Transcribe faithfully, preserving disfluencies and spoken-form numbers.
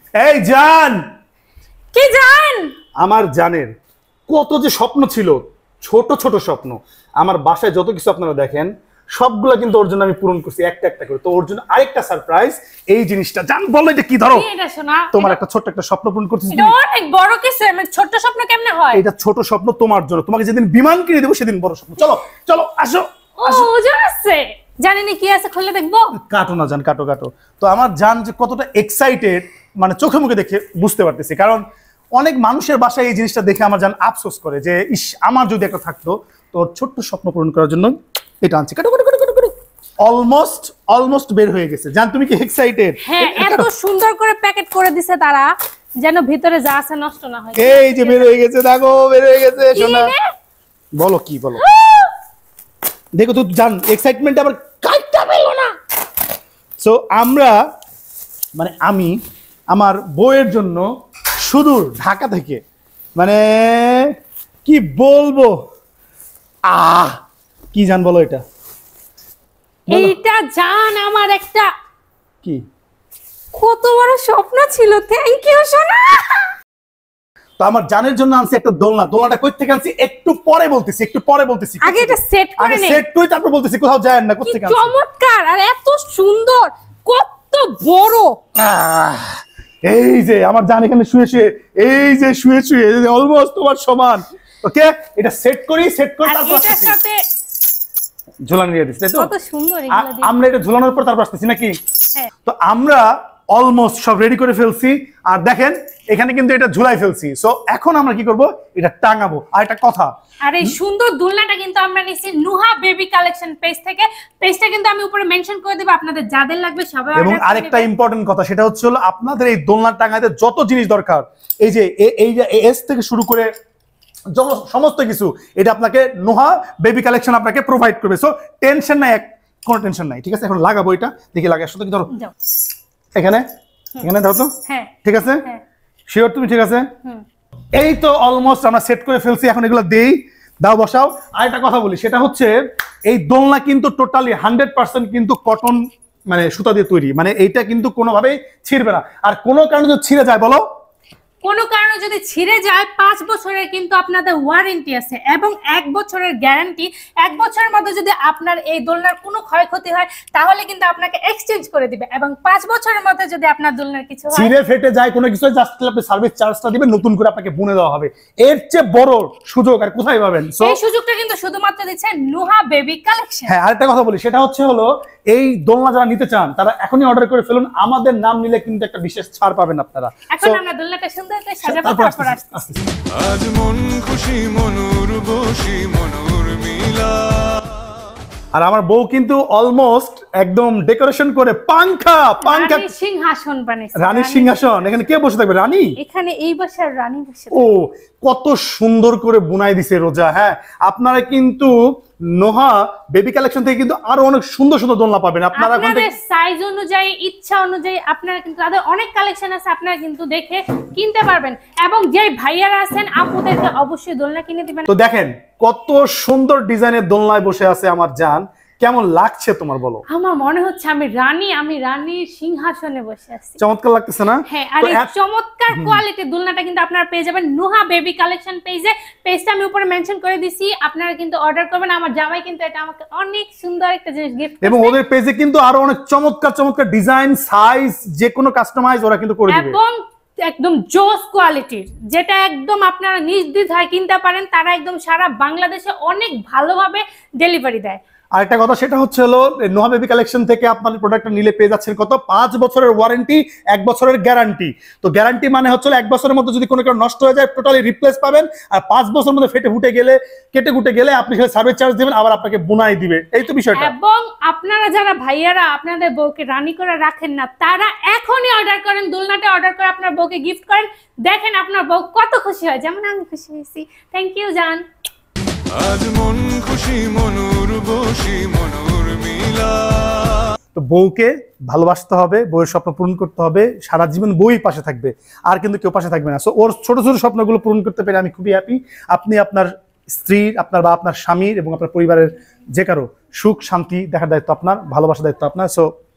এই জান, কি জান? আমার জানের কত যে স্বপ্ন ছিল, ছোট ছোট স্বপ্ন। আমার বাসায় যত কিছু আপনারা দেখেন সবগুলা কিন্তু ওর জন্য আমি পূরণ করছি একটা একটা করে। তো ওর জন্য আরেকটা সারপ্রাইজ, এই জিনিসটা জান বলো এটা কি? ধরো এটা শোনা, তোমার একটা ছোট একটা স্বপ্ন পূরণ করতেছি। এটা অনেক বড় কিছু, মানে ছোট স্বপ্ন কেমনে হয়? এটা ছোট স্বপ্ন তোমার জন্য, তোমাকে যেদিন বিমান কিনে দেবো সেদিন বড় স্বপ্ন। চলো চলো আসো। ও ওজন আছে, জানি না কি আছে, খুলে দেখবো। কাটো না জান, কাটো কাটো। তো আমার জান যে কতটা এক্সাইটেড মানে চোখে মুখে দেখে বুঝতে পারতেছি, কারণ অনেক মানুষের বাসায় এই জিনিসটা দেখে আমার জান আফসোস করে যে ইস আমার যদি একটা থাকতো। তোর ছোট্ট স্বপ্ন পূরণ করার জন্য এটা আনছি। কাটো কাটো কাটো কাটো কাটো। অলমোস্ট অলমোস্ট বের হয়ে গেছে। জান তুমি কি এক্সাইটেড? হ্যাঁ, এত সুন্দর করে প্যাকেট করে দিছে তারা, যেন ভিতরে যা আছে নষ্ট না হয়। এই যে বের হয়ে গেছে, দেখো বের হয়ে গেছে। শোনা বলো কি বলো, দেখো তো জান এক্সাইটমেন্ট আবার কাটটা পেল না। সো আমরা মানে আমি আমার বউয়ের জন্য সুদূর ঢাকা থেকে, মানে কি বলবো, আহ কি জান বলো এটা? এইটা জান আমার একটা কি কত বড় স্বপ্ন ছিল। থ্যাংক ইউ সোনা। তো আমার জানের জন্য আনছি একটা দোলনা। দোলনাটা কই থেকে আনছি একটু পরে বলতেছি, একটু পরে বলতেছি। আগে এটা সেট করে নে। সেট করি তারপর বলতেছি। কোথাও যায় না, কোথা থেকে আনছি। চমৎকার আর এত সুন্দর, কত বড়। এই যে আমার জান এখানে শুয়ে শুয়ে, এই যে শুয়ে শুয়ে অলমোস্ট তোমার সমান। ওকে এটা সেট করি, সেট করে তারপর এটার সাথে ঝুলানো দিয়ে দিচ্ছি, তাই তো? কত সুন্দর এগুলো দিয়ে। আমরা এটা ঝুলানোর পর তারপর আসতেছি নাকি? হ্যাঁ। তো আমরা অলমোস্ট সব রেডি করে ফেলছি। আর দেখেন এখানে কিন্তু এটা ঝুলাই ফেলছি। সো এখন আমরা কি করব, এটা টাঙাবো। আর একটা কথা, আর এই সুন্দর দুলনাটা কিন্তু আমরা নিছি নুহা বেবি কালেকশন পেজ থেকে। পেজটা কিন্তু আমি উপরে মেনশন করে দেব, আপনাদের যাদের লাগবে সবাই অর্ডার এবং করে আরেকটা নেবেন। ইম্পর্টেন্ট কথা, সেটা হচ্ছে হলো আপনাদের এই দোলনা টাঙাতে যত জিনিস দরকার, এই যে এ- এই যে এস থেকে শুরু করে যত- সমস্ত কিছু এটা আপনাকে নুহা বেবি কালেকশন আপনাকে প্রোভাইড করবে। সো টেনশন নাই, এক কোনো টেনশন নাই। ঠিক আছে, এখন লাগাবো এটা, দেখি লাগে আসলে কি। ধরো যাও। এখানে এখানে দাও তো। হ্যাঁ ঠিক আছে, হ্যাঁ। শিওর তুমি? ঠিক আছে, হুম। এই তো অলমোস্ট আমরা সেট করে ফেলছি। এখন এগুলো দেই, দাও বসাও। আর একটা কথা বলি, সেটা হচ্ছে এই দোলনা কিন্তু টোটালি হান্ড্রেড পার্সেন্ট কিন্তু কটন মানে সুতা দিয়ে তৈরি, মানে এইটা কিন্তু কোনোভাবেই ছিঁড়বে না। আর কোনো কারণে যদি ছিঁড়ে যায় বলো, কোনো কারণে যদি ছিঁড়ে যায় পাঁচ বছরের কিন্তু আপনাদের ওয়ারেন্টি আছে এবং এক বছরের গ্যারান্টি। এক বছরের মধ্যে যদি আপনার এই দোলনার কোনো ক্ষয়ক্ষতি হয় তাহলে কিন্তু আপনাকে এক্সচেঞ্জ করে দিবে, এবং পাঁচ বছরের মধ্যে যদি আপনার দোলনার কিছু হয়, ছিঁড়ে ফেটে যায় কোনো কিছু, জাস্ট আপনি সার্ভিস চার্জটা দিবেন, নতুন করে আপনাকে বুনে দেওয়া হবে। এর চেয়ে বড় সুযোগ আর কোথায় পাবেন? সো এই সুযোগটা কিন্তু শুধুমাত্র দিচ্ছে নুহা বেবি কালেকশন। হ্যাঁ, আরেকটা কথা বলি, সেটা হচ্ছে হলো এই দোলনা যারা নিতে চান তারা এখনই অর্ডার করে ফেলুন। আমাদের নাম নিলে কিন্তু একটা বিশেষ ছাড় পাবেন আপনারা। এখন So, আমরা দোলনাটা সুন্দর করে সাজাবো, তারপর তারপর আসতেছি, আসছি। আসতেছি। আজ মন খুশি মনুর বসি মনুর মিলা। আর আমার বউ কিন্তু অলমোস্ট একদম ডেকোরেশন করে পাংখা পাংখা রানীর সিংহাসন বানিয়েছে। রানীর সিংহাসন। এখানে কে বসে থাকবে? রানী। এখানে এই বাসার রানী বসে। ও কত সুন্দর করে বুনাই দিছে রোজা। হ্যাঁ, আপনারা কিন্তু নোহা বেবি কালেকশন থেকে কিন্তু আরো অনেক সুন্দর সুন্দর দোলনা পাবেন আপনারা। এখন আপনাদের সাইজ অনুযায়ী, ইচ্ছা অনুযায়ী আপনারা কিন্তু তাদের অনেক কালেকশন আছে, আপনারা কিন্তু দেখে কিনতে পারবেন। এবং যে ভাইয়ারা আছেন আপুদেরকে অবশ্যই দোলনা কিনে দিবেন। তো দেখেন কত সুন্দর ডিজাইনের দোলনায় বসে আছে আমার জান। কেমন লাগছে তোমার বলো? আমার মনে হচ্ছে আমি রানী, আমি রানীর সিংহাসনে বসে আছি। চমৎকার লাগতেছে না? হ্যাঁ, আর এই চমৎকার কোয়ালিটির দোলনাটা কিন্তু আপনারা পেয়ে যাবেন নুহা বেবি কালেকশন পেজে। পেজটা আমি উপরে মেনশন করে দিছি, আপনারা কিন্তু অর্ডার করবেন। আমার জামাই কিন্তু এটা আমাকে অনেক সুন্দর একটা জিনিস গিফট এবং ওদের পেজে কিন্তু আরো অনেক চমৎকার চমৎকার ডিজাইন, সাইজ, যে কোনো কাস্টমাইজ ওরা কিন্তু করে দিবে। এবং একদম জোস কোয়ালিটির, যেটা একদম আপনারা নির্দ্বিধায় কিনতে পারেন। তারা একদম সারা বাংলাদেশে অনেক ভালোভাবে ডেলিভারি দেয়। আরেকটা কথা, সেটা হচ্ছে হলো নোহা বেবি কালেকশন থেকে আপনার প্রোডাক্টটা নিলে পেয়ে যাচ্ছেন কত? পাঁচ বছরের ওয়ারেন্টি, এক বছরের গ্যারান্টি। তো গ্যারান্টি মানে হচ্ছে এক বছরের মধ্যে যদি কোনো কারণে নষ্ট হয়ে যায় টোটালি রিপ্লেস পাবেন। আর পাঁচ বছরের মধ্যে ফেটে ফুটে গেলে, কেটে কুটে গেলে আপনি সেটা সার্ভিস চার্জ দিবেন, আবার আপনাকে বুনাই দিবে। এই তো বিষয়টা। এবং আপনারা যারা ভাইয়ারা আপনাদের বউকে রানী করে রাখেন না, তারা এখনই অর্ডার করেন, দোলনাটা অর্ডার করে আপনার বউকে গিফট করেন। দেখেন আপনার বউ কত খুশি হয়, যেমন আমি খুশি হয়েছি। থ্যাংক ইউ জান। আজ মন খুশি মনুর বসি মনুর মিলা। তো বউকে ভালোবাসতে হবে, বউয়ের স্বপ্ন পূরণ করতে হবে, সারা জীবন বউই পাশে থাকবে, আর কিন্তু কেউ পাশে থাকবে না। সো ওর ছোট ছোট স্বপ্নগুলো পূরণ করতে পেরে আমি খুবই হ্যাপি। আপনি আপনার স্ত্রীর, আপনার বা আপনার স্বামীর এবং আপনার পরিবারের যে কারো সুখ শান্তি দেখার দায়িত্ব আপনার, ভালোবাসার দায়িত্ব আপনার। সো